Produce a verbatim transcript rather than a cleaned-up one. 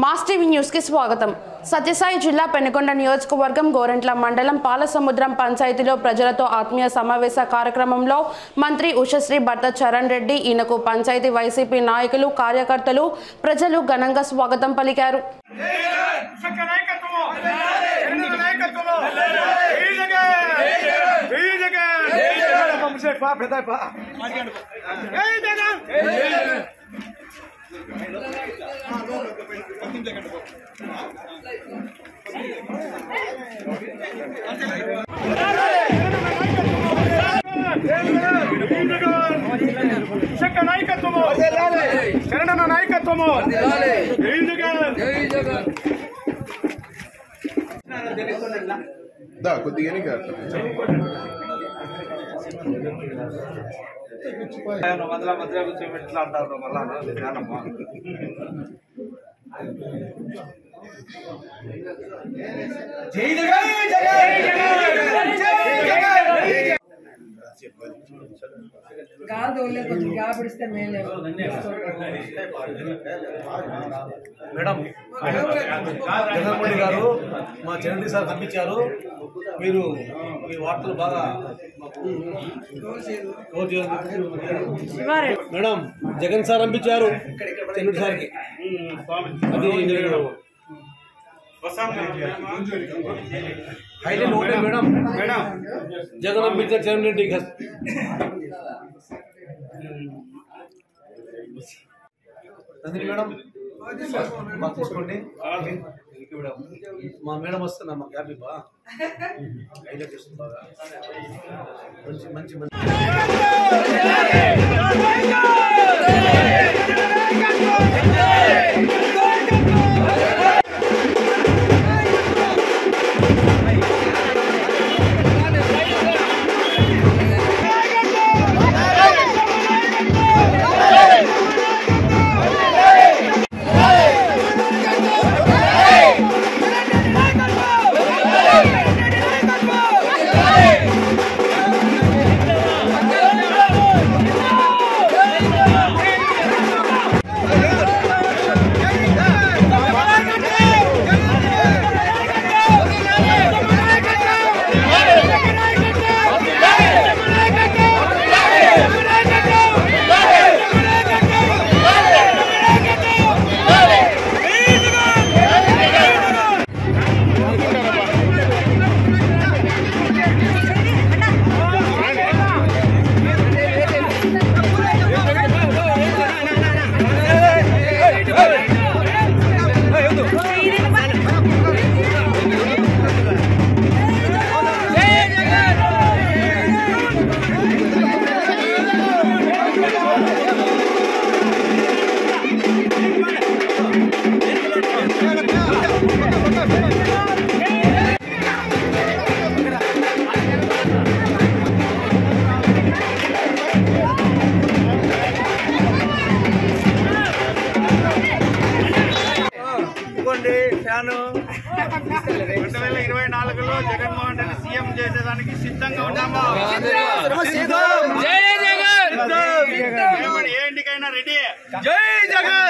Mass TV news కి స్వాగతం। సత్యసాయి జిల్లా పెనుకొండ నియోజకవర్గం గోరంట్ల మండలం పాలసముద్రం పంచాయతీలో ప్రజలతో ఆత్మీయ సమావేశ కార్యక్రమంలో మంత్రి ఉషశ్రీ భర్త చరణ్ రెడ్డి ఈయనకు పంచాయతీ వైసీపీ నాయకులు కార్యకర్తలు ప్రజలు ఘనంగా స్వాగతం పలికారు। మధ్య మధ్య కూర్చోబెట్లా అంటారు మళ్ళా జై జగన్ మేడం జగన్మోహన్ గారు మా చరణ్ సార్ పంపించారు। మీరు మీ వార్తలు బాగా మేడం జగన్ సార్ పంపించారు చరణ్ సార్కి అది హైలైట్ ఒకటే మేడం మేడం జగన్ పంపించారు చరణ్ రెడ్డి మేడం బాగా చూసుకోండి। మా మేడం వస్తున్నా మా క్యాబ్ బాగా హైలైట్ చేస్తుంది బాగా మంచి మంచి మంచి రెండు వేల ఇరవై నాలుగులో జగన్మోహన్ రెడ్డి సీఎం చేసేదానికి సిద్ధంగా ఉన్నాము। ఏ ఇంటికైనా రెడీ। జై జగన్।